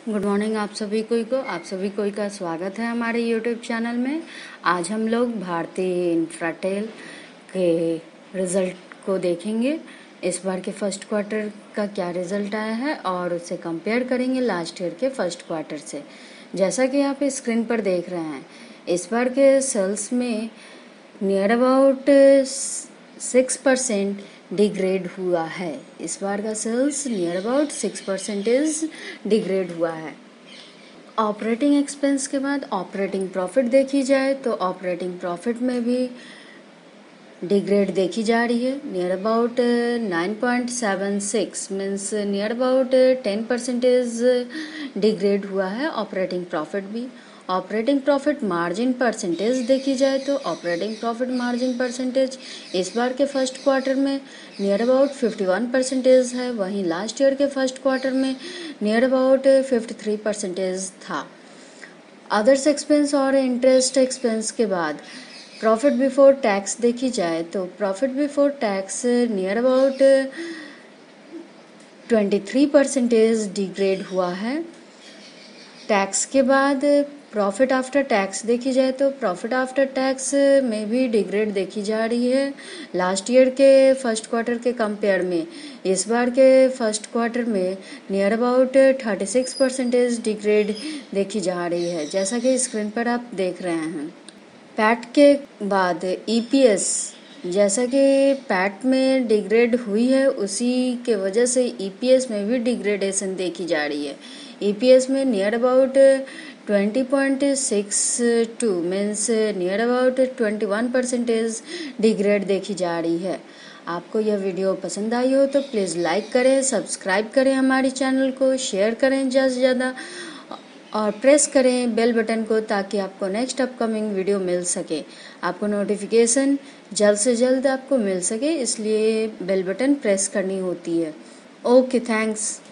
Good morning आप सभी कोई का स्वागत है हमारे यूट्यूब चैनल में। आज हम लोग भारतीय इंफ्राटेल के रिज़ल्ट को देखेंगे। इस बार के फर्स्ट क्वार्टर का क्या रिज़ल्ट आया है और उसे कंपेयर करेंगे लास्ट ईयर के फर्स्ट क्वार्टर से। जैसा कि आप स्क्रीन पर देख रहे हैं, इस बार के सेल्स में नियर अबाउट 6% डिग्रेड हुआ है। इस बार का सेल्स नियर अबाउट 6% डिग्रेड हुआ है। ऑपरेटिंग एक्सपेंस के बाद ऑपरेटिंग प्रॉफिट देखी जाए तो ऑपरेटिंग प्रॉफिट में भी डिग्रेड देखी जा रही है। Near about 9.76 means near about 10% degrade हुआ है ऑपरेटिंग प्रॉफिट भी। ऑपरेटिंग प्रॉफिट मार्जिन परसेंटेज देखी जाए तो ऑपरेटिंग प्रॉफिट मार्जिन परसेंटेज इस बार के फर्स्ट क्वार्टर में नियर अबाउट 51% है, वहीं लास्ट ईयर के फर्स्ट क्वार्टर में नियर अबाउट 53% था। अदर्स एक्सपेंस और इंटरेस्ट एक्सपेंस के बाद प्रॉफिट बिफोर टैक्स देखी जाए तो profit before tax near about 23% degrade हुआ है। टैक्स के बाद प्रॉफिट आफ्टर टैक्स देखी जाए तो प्रॉफिट आफ्टर टैक्स में भी डिग्रेड देखी जा रही है। लास्ट ईयर के फर्स्ट क्वार्टर के कंपेयर में इस बार के फर्स्ट क्वार्टर में नियर अबाउट 36% डिग्रेड देखी जा रही है, जैसा कि स्क्रीन पर आप देख रहे हैं। पैट के बाद ईपीएस, जैसा कि पैट में डिग्रेड हुई है उसी के वजह से ईपीएस में भी डिग्रेडेशन देखी जा रही है। ईपीएस में near about 20.62 means near about 21% degrade देखी जा रही है। आपको यह वीडियो पसंद आई हो तो प्लीज़ लाइक करें, सब्सक्राइब करें हमारे चैनल को, शेयर करें ज़्यादा से ज़्यादा और प्रेस करें बेल बटन को ताकि आपको नेक्स्ट अपकमिंग वीडियो मिल सके। आपको नोटिफिकेशन जल्द से जल्द आपको मिल सके, इसलिए बेल बटन प्रेस करनी होती है। Okay, thanks.